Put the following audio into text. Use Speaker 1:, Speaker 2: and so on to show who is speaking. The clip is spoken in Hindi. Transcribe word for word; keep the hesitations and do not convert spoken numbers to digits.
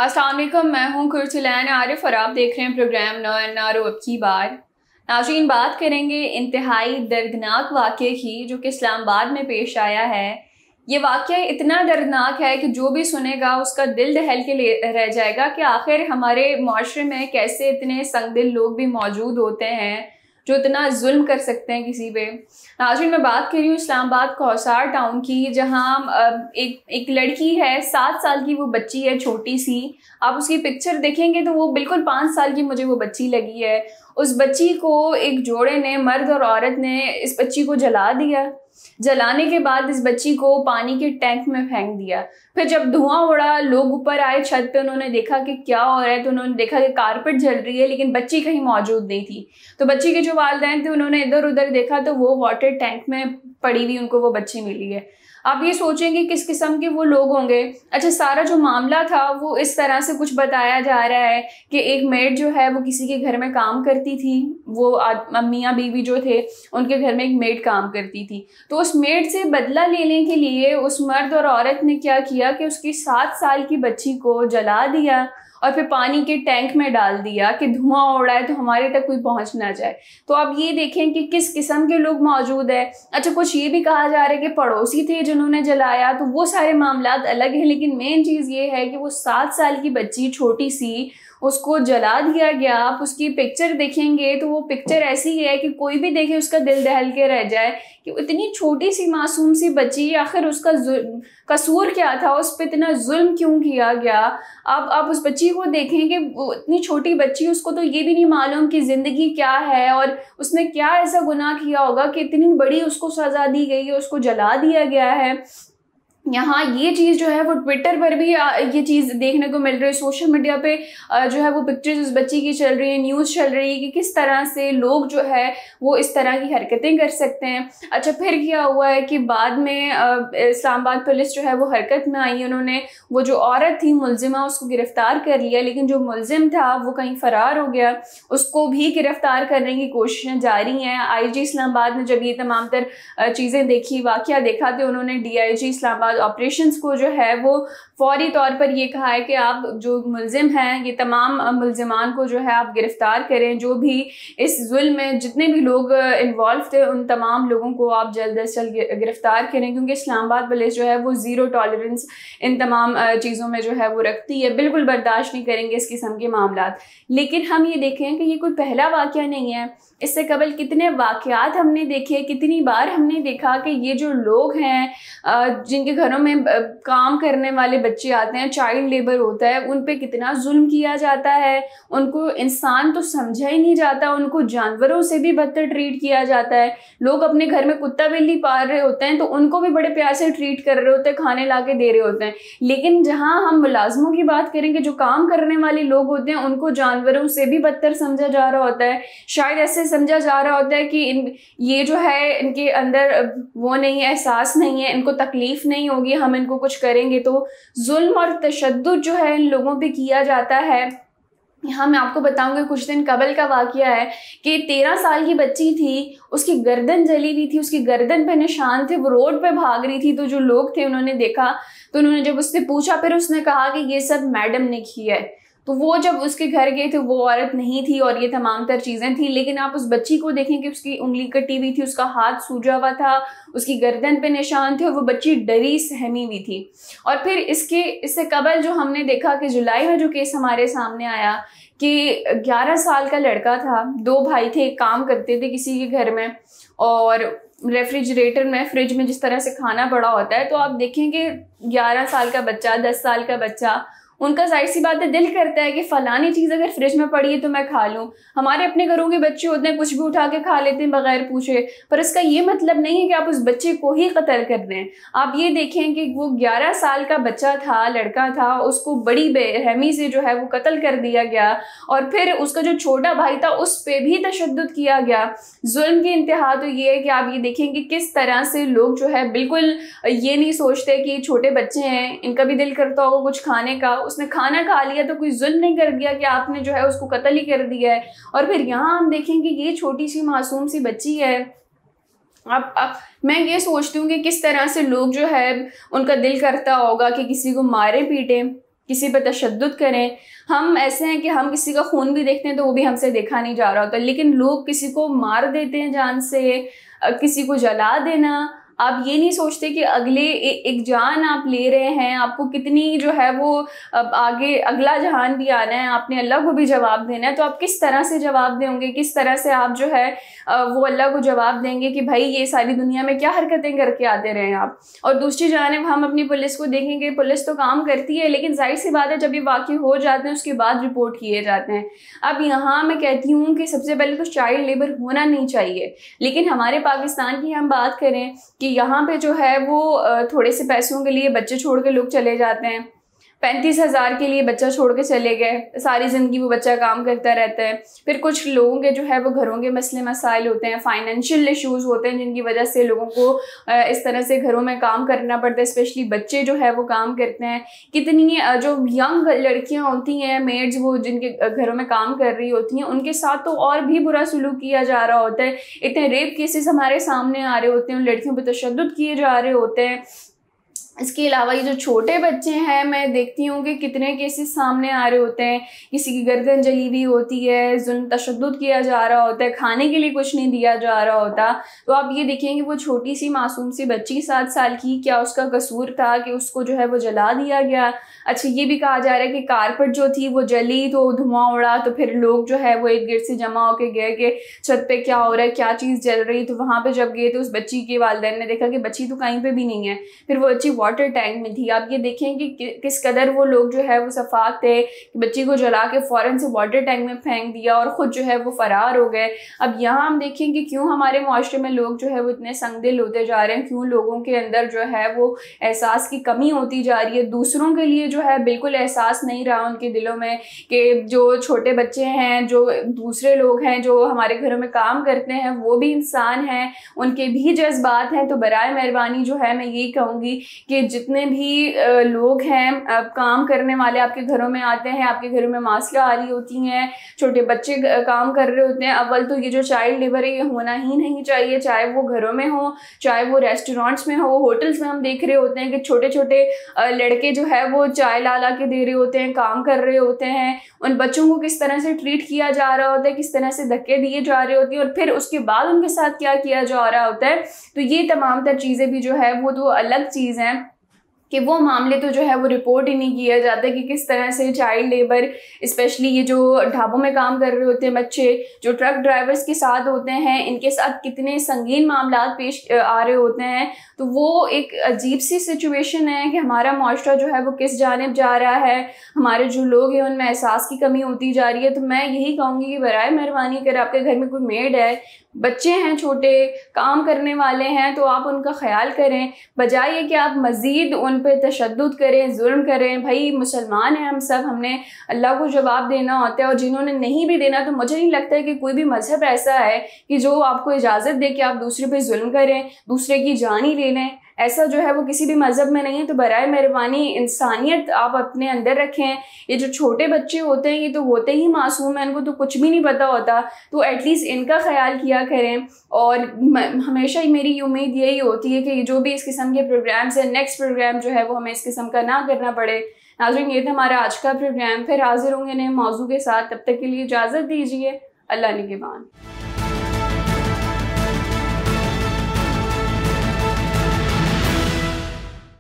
Speaker 1: अस्सलाम वालेकुम, मैं हूँ कुर्सुलैन आरिफ और आप देख रहे हैं program no N R O अब की बार। नाज़रीन, बात करेंगे इंतहाई दर्दनाक वाक़े की जो कि इस्लामाबाद में पेश आया है। ये वाक़या इतना दर्दनाक है कि जो भी सुनेगा उसका दिल दहल के लिए रह जाएगा कि आखिर हमारे माशरे में कैसे इतने संगदिल लोग भी मौजूद होते हैं जो इतना जुल्म कर सकते हैं किसी पे। नाज़रीन, मैं बात कर रही हूँ इस्लामाबाद कौसार टाउन की, जहाँ एक एक लड़की है, सात साल की वो बच्ची है, छोटी सी। आप उसकी पिक्चर देखेंगे तो वो बिल्कुल पाँच साल की मुझे वो बच्ची लगी है। उस बच्ची को एक जोड़े ने, मर्द और औरत ने, इस बच्ची को जला दिया। जलाने के बाद इस बच्ची को पानी के टैंक में फेंक दिया। फिर जब धुआं उड़ा, लोग ऊपर आए छत पे, उन्होंने देखा कि क्या हो रहा है, तो उन्होंने देखा कि कारपेट जल रही है लेकिन बच्ची कहीं मौजूद नहीं थी। तो बच्ची के जो वालिदैन थे उन्होंने इधर उधर देखा तो वो वाटर टैंक में पड़ी हुई उनको वो बच्ची मिली है। आप ये सोचेंगे किस किस्म के वो लोग होंगे। अच्छा, सारा जो मामला था वो इस तरह से कुछ बताया जा रहा है कि एक मेड जो है वो किसी के घर में काम करती थी। वो मियाँ बीवी जो थे उनके घर में एक मेड काम करती थी। तो उस मेड से बदला लेने के लिए उस मर्द और औरत ने क्या किया कि उसकी सात साल की बच्ची को जला दिया और फिर पानी के टैंक में डाल दिया कि धुआं उड़ा है तो हमारे तक कोई पहुंच ना जाए। तो आप ये देखें कि किस किस्म के लोग मौजूद है। अच्छा, कुछ ये भी कहा जा रहा है कि पड़ोसी थे जिन्होंने जलाया, तो वो सारे मामला अलग है, लेकिन मेन चीज़ ये है कि वो सात साल की बच्ची छोटी सी, उसको जला दिया गया। आप उसकी पिक्चर देखेंगे तो वो पिक्चर ऐसी है कि कोई भी देखे उसका दिल दहल के रह जाए कि इतनी छोटी सी मासूम सी बच्ची, आखिर उसका कसूर क्या था, उस पर इतना जुल्म क्यों किया गया। अब आप उस बच्ची को देखें कि वो इतनी छोटी बच्ची, उसको तो ये भी नहीं मालूम कि ज़िंदगी क्या है और उसने क्या ऐसा गुनाह किया होगा कि इतनी बड़ी उसको सज़ा दी गई है, उसको जला दिया गया है। यहाँ ये चीज़ जो है वो ट्विटर पर भी ये चीज़ देखने को मिल रही है, सोशल मीडिया पे जो है वो पिक्चर्स उस बच्ची की चल रही है, न्यूज़ चल रही है कि किस तरह से लोग जो है वो इस तरह की हरकतें कर सकते हैं। अच्छा, फिर क्या हुआ है कि बाद में इस्लामाबाद पुलिस जो है वो हरकत में आई। उन्होंने वो जो औरत थी मुलजिमा, उसको गिरफ्तार कर लिया, लेकिन जो मुलजिम था वो कहीं फ़रार हो गया। उसको भी गिरफ्तार करने की कोशिशें जारी हैं। आई जी इस्लामाबाद ने जब ये तमाम तर चीज़ें देखी, वाक़या देखा, तो उन्होंने D I G Islamabad operations को जो है वो फौरी तौर पर ये कहा है कि आप जो मुलजिम हैं, ये तमाम मुलजिमान को जो है आप गिरफ्तार करें। जो भी इस जुल्म में जितने भी लोग इन्वॉल्व थे उन तमाम लोगों को आप जल्द अज जल्द गिरफ्तार करें, क्योंकि इस्लामाबाद पुलिस जो है वो ज़ीरो टॉलरेंस इन तमाम चीज़ों में जो है वो रखती है। बिल्कुल बर्दाश्त नहीं करेंगे इस किस्म के मामला। लेकिन हम ये देखें कि ये कोई पहला वाक़या नहीं है। इससे कबल कितने वाक़यात हमने देखे, कितनी बार हमने देखा कि ये जो लोग हैं जिनके घरों में काम करने वाले बच्चे आते हैं, चाइल्ड लेबर होता है, उन पे कितना जुल्म किया जाता है। उनको इंसान तो समझा ही नहीं जाता, उनको जानवरों से भी बदतर ट्रीट किया जाता है। लोग अपने घर में कुत्ता बिल्ली पाल रहे होते हैं तो उनको भी बड़े प्यार से ट्रीट कर रहे होते हैं, खाने ला के दे रहे होते हैं। लेकिन जहाँ हम मुलाजमों की बात करेंगे, जो काम करने वाले लोग होते हैं, उनको जानवरों से भी बदतर समझा जा रहा होता है। शायद ऐसे समझा जा रहा होता है कि इन ये जो है इनके अंदर वो नहीं है, एहसास नहीं है, इनको तकलीफ नहीं होगी, हम इनको कुछ करेंगे तो। जुल्म और तशद्दुद जो है इन लोगों पे किया जाता है। यहाँ मैं आपको बताऊंगी, कुछ दिन कबल का वाक़या है कि तेरह साल की बच्ची थी, उसकी गर्दन जली हुई थी, उसकी गर्दन पे निशान थे, वो रोड पे भाग रही थी। तो जो लोग थे उन्होंने देखा, तो उन्होंने जब उससे पूछा, फिर उसने कहा कि ये सब मैडम ने किया है। तो वो जब उसके घर गए थे, वो औरत नहीं थी और ये तमाम तर चीज़ें थी। लेकिन आप उस बच्ची को देखें कि उसकी उंगली कटी हुई थी, उसका हाथ सूजा हुआ था, उसकी गर्दन पे निशान थे और वो बच्ची डरी सहमी हुई थी। और फिर इसके इससे कबल जो हमने देखा कि जुलाई में जो केस हमारे सामने आया कि ग्यारह साल का लड़का था, दो भाई थे, काम करते थे किसी के घर में, और रेफ्रिजरेटर में, फ्रिज में जिस तरह से खाना पड़ा होता है, तो आप देखेंगे ग्यारह साल का बच्चा, दस साल का बच्चा, उनका जाहिर सी बात है दिल करता है कि फ़लानी चीज़ अगर फ्रिज में पड़ी है तो मैं खा लूँ। हमारे अपने घरों के बच्चे होते हैं, कुछ भी उठा के खा लेते हैं बगैर पूछे, पर इसका ये मतलब नहीं है कि आप उस बच्चे को ही कत्ल कर दें। आप ये देखें कि वो ग्यारह साल का बच्चा था, लड़का था, उसको बड़ी बेरहमी से जो है वो कत्ल कर दिया गया। और फिर उसका जो छोटा भाई था उस पर भी तशद्दुद किया गया। जुल्म की इंतहा तो ये है कि आप ये देखेंगे किस तरह से लोग जो है बिल्कुल ये नहीं सोचते कि छोटे बच्चे हैं, इनका भी दिल करता होगा कुछ खाने का, उसने खाना खा लिया तो कोई जुल्म नहीं कर दिया कि आपने जो है उसको कत्ल ही कर दिया है। और फिर यहाँ हम देखेंगे ये छोटी सी मासूम सी बच्ची है। अब अब मैं ये सोचती हूँ कि किस तरह से लोग जो है उनका दिल करता होगा कि किसी को मारे पीटे। किसी पर तशद्दुद करें। हम ऐसे हैं कि हम किसी का खून भी देखते हैं तो वो भी हमसे देखा नहीं जा रहा होता, लेकिन लोग किसी को मार देते हैं जान से, किसी को जला देना। आप ये नहीं सोचते कि अगले ए, एक जान आप ले रहे हैं, आपको कितनी जो है वो अब आगे अगला जहान भी आना है, आपने अल्लाह को भी जवाब देना है। तो आप किस तरह से जवाब देंगे, किस तरह से आप जो है वो अल्लाह को जवाब देंगे कि भाई ये सारी दुनिया में क्या हरकतें करके आते रहे आप। और दूसरी जानिब हम अपनी पुलिस को देखेंगे, पुलिस तो काम करती है, लेकिन जाहिर सी बात है जब ये वाक़ई हो जाते हैं उसके बाद रिपोर्ट किए जाते हैं। अब यहाँ मैं कहती हूँ कि सबसे पहले तो चाइल्ड लेबर होना नहीं चाहिए, लेकिन हमारे पाकिस्तान की हम बात करें कि यहाँ पे जो है वो थोड़े से पैसों के लिए बच्चे छोड़ के लोग चले जाते हैं। पैंतीस हज़ार के लिए बच्चा छोड़ के चले गए, सारी ज़िंदगी वो बच्चा काम करता रहता है। फिर कुछ लोगों के जो है वो घरों के मसले मसाइल होते हैं, फाइनेंशियल इश्यूज़ होते हैं, जिनकी वजह से लोगों को इस तरह से घरों में काम करना पड़ता है। स्पेशली बच्चे जो है वो काम करते हैं। कितनी जो यंग लड़कियां होती हैं, मेड्स, वो जिनके घरों में काम कर रही होती हैं, उनके साथ तो और भी बुरा सलूक किया जा रहा होता है। इतने रेप केसेस हमारे सामने आ रहे होते हैं, लड़कियों पर तशद्दुद किए जा रहे होते हैं। इसके अलावा ये जो छोटे बच्चे हैं, मैं देखती हूँ कि कितने केसेस सामने आ रहे होते हैं। किसी की गर्दन जली हुई होती है, जुल्म तशद्दुद किया जा रहा होता है, खाने के लिए कुछ नहीं दिया जा रहा होता। तो आप ये देखेंगे वो छोटी सी मासूम सी बच्ची सात साल की, क्या उसका कसूर था कि उसको जो है वो जला दिया गया। अच्छा, ये भी कहा जा रहा है कि कारपेट जो थी वो जली तो धुआं उड़ा, तो फिर लोग जो है वो एक गिर से जमा होकर गए कि छत पे क्या हो रहा है, क्या चीज़ जल रही। तो वहाँ पे जब गए तो उस बच्ची के वालिदैन ने देखा कि बच्ची तो कहीं पे भी नहीं है। फिर वो बच्ची वाटर टैंक में थी। आप ये देखें कि किस कदर वो लोग जो है वो सफाक थे कि बच्ची को जला के फ़ौरन से वाटर टैंक में फेंक दिया और ख़ुद जो है वो फ़रार हो गए। अब यहाँ हम देखें कि क्यों हमारे माशरे में लोग जो है वो इतने संगदिल होते जा रहे हैं, क्यों लोगों के अंदर जो है वो एहसास की कमी होती जा रही है। दूसरों के लिए जो है बिल्कुल एहसास नहीं रहा उनके दिलों में कि जो छोटे बच्चे हैं, जो दूसरे लोग हैं, जो हमारे घरों में काम करते हैं, वो भी इंसान हैं, उनके भी जज्बात हैं। तो बराए मेहरबानी जो है मैं यही कहूँगी कि जितने भी लोग हैं, काम करने वाले आपके घरों में आते हैं, आपके घरों में मासियाँ आ रही होती हैं, छोटे बच्चे काम कर रहे होते हैं, अव्वल तो ये जो चाइल्ड लेबर है ये होना ही नहीं चाहिए, चाहे वो घरों में हो, चाहे वो रेस्टोरेंट्स में हो, होटल्स में। हम देख रहे होते हैं कि छोटे छोटे लड़के जो है वो चाय ला ला के दे रहे होते हैं, काम कर रहे होते हैं। उन बच्चों को किस तरह से ट्रीट किया जा रहा होता है, किस तरह से धक्के दिए जा रहे होते हैं, और फिर उसके बाद उनके साथ क्या किया जा रहा होता है। तो ये तमाम तर चीज़ें भी जो है वो तो अलग चीज़ हैं कि वो मामले तो जो है वो रिपोर्ट ही नहीं किया जाता कि किस तरह से चाइल्ड लेबर, स्पेशली ये जो ढाबों में काम कर रहे होते हैं बच्चे, जो ट्रक ड्राइवर्स के साथ होते हैं, इनके साथ कितने संगीन मामला पेश आ रहे होते हैं। तो वो एक अजीब सी सिचुएशन है कि हमारा माशरा जो है वो किस जानिब जा रहा है, हमारे जो लोग हैं उनमें एहसास की कमी होती जा रही है। तो मैं यही कहूँगी कि बराए मेहरबानी अगर आपके घर में कोई मेड है, बच्चे हैं, छोटे काम करने वाले हैं, तो आप उनका ख्याल करें, बजाय कि आप मज़ीद उन पे तशद्दुद करें, जुल्म करें। भाई मुसलमान हैं हम सब, हमने अल्लाह को जवाब देना होता है, और जिन्होंने नहीं भी देना, तो मुझे नहीं लगता है कि कोई भी मज़हब ऐसा है कि जो आपको इजाज़त दे कि आप दूसरे पे जुल्म करें, दूसरे की जान ही ले लें। ऐसा जो है वो किसी भी मज़हब में नहीं है। तो बराए मेहरबानी इंसानियत आप अपने अंदर रखें। ये जो छोटे बच्चे होते हैं ये तो होते ही मासूम हैं, इनको तो कुछ भी नहीं पता होता, तो एटलीस्ट इनका ख्याल किया करें। और हमेशा ही मेरी उम्मीद यही होती है कि जो भी इस किस्म के प्रोग्राम्स हैं, नेक्स्ट प्रोग्राम जो है वो हमें इस किस्म का ना करना पड़े। नाज़रीन, ये था हमारा आज का प्रोग्राम, फिर हाजिर होंगे नए मौजू के साथ। तब तक के लिए इजाज़त दीजिए। अल्लाह निगहबान।